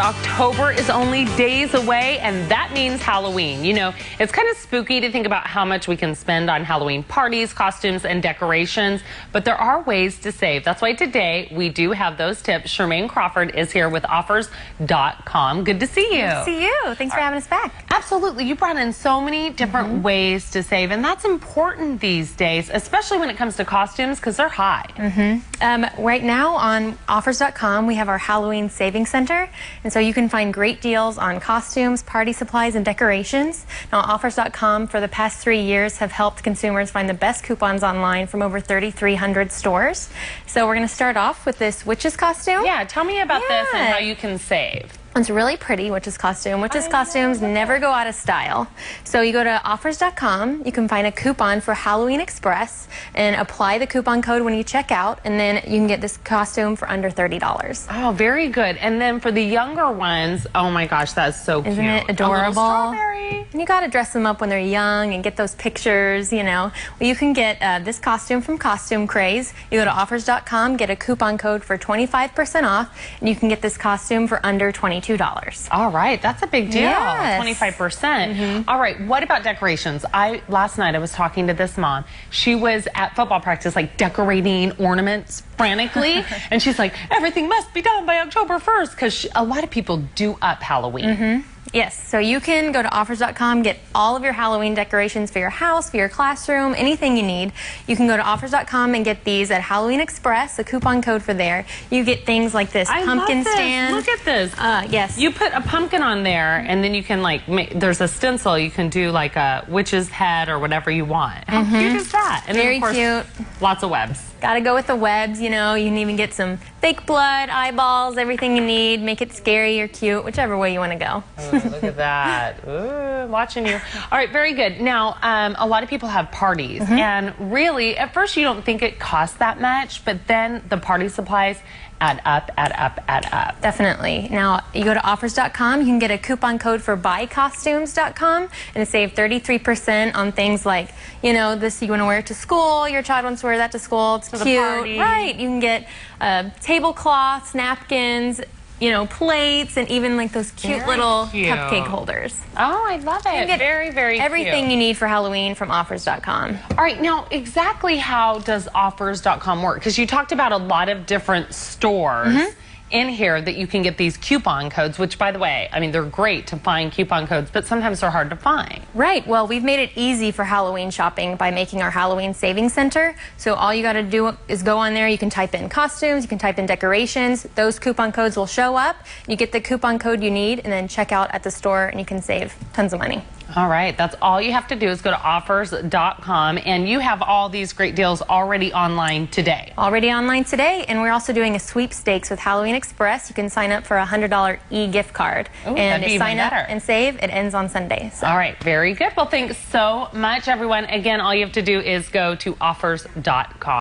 October is only days away, and that means Halloween. You know, it's kind of spooky to think about how much we can spend on Halloween parties, costumes, and decorations, but there are ways to save. That's why today we do have those tips. Charmaine Crawford is here with offers.com. Good to see you. Good to see you. Thanks for having us back. Absolutely. You brought in so many different ways to save, and that's important these days, especially when it comes to costumes, because they're high. Right now on offers.com, we have our Halloween Savings Center, and so you can find great deals on costumes, party supplies, and decorations. Now, offers.com for the past 3 years have helped consumers find the best coupons online from over 3,300 stores. So we're going to start off with this witch's costume. Yeah, tell me about this and how you can save. It's really pretty, witch's costume. Witch's costumes never go out of style. So you go to offers.com, you can find a coupon for Halloween Express and apply the coupon code when you check out, and then you can get this costume for under $30. Oh, very good. And then for the younger ones, oh my gosh, that's so cute. Isn't it adorable? Strawberry. And you got to dress them up when they're young and get those pictures, you know. Well, you can get this costume from Costume Craze. You go to offers.com, get a coupon code for 25% off, and you can get this costume for under $22. All right, that's a big deal. Yes. 25%. All right, what about decorations? Last night I was talking to this mom. She was at football practice, like decorating ornaments frantically, and she's like, everything must be done by October 1st, because a lot of people do up Halloween. Yes, so you can go to offers.com, get all of your Halloween decorations for your house, for your classroom, anything you need. You can go to offers.com and get these at Halloween Express, a coupon code for there. You get things like this pumpkin stand. Look at this. Yes. You put a pumpkin on there, and then you can there's a stencil. You can do like a witch's head or whatever you want. How cute is that? And Very then, of course, cute. Lots of webs. Got to go with the webs, you know. You can even get some fake blood, eyeballs, everything you need. Make it scary or cute, whichever way you want to go. Ooh, look at that. Ooh, watching you. All right, very good. Now, a lot of people have parties, and really, at first you don't think it costs that much, but then the party supplies add up, add up, add up. Definitely. Now, you go to offers.com, you can get a coupon code for buycostumes.com and save 33% on things like, you know, this you want to wear it to school, your child wants to wear that to school, it's cute. Right. You can get tablecloths, napkins, you know, plates, and even like those cute little cupcake holders. Oh, I love it. Very, very cute. Everything you need for Halloween from offers.com. All right, now exactly how does offers.com work? Because you talked about a lot of different stores in here that you can get these coupon codes, which, by the way, I mean, they're great to find coupon codes, but sometimes they're hard to find. Right. Well, we've made it easy for Halloween shopping by making our Halloween Savings Center. So all you got to do is go on there. You can type in costumes, you can type in decorations. Those coupon codes will show up. You get the coupon code you need, and then check out at the store, and you can save tons of money. All right, that's all you have to do is go to offers.com, and you have all these great deals already online today. Already online today, and we're also doing a sweepstakes with Halloween Express. You can sign up for a $100 e-gift card. Ooh, and that'd be sign even up better. and save. It ends on Sunday. So. All right, very good. Well, thanks so much, everyone. Again, all you have to do is go to offers.com.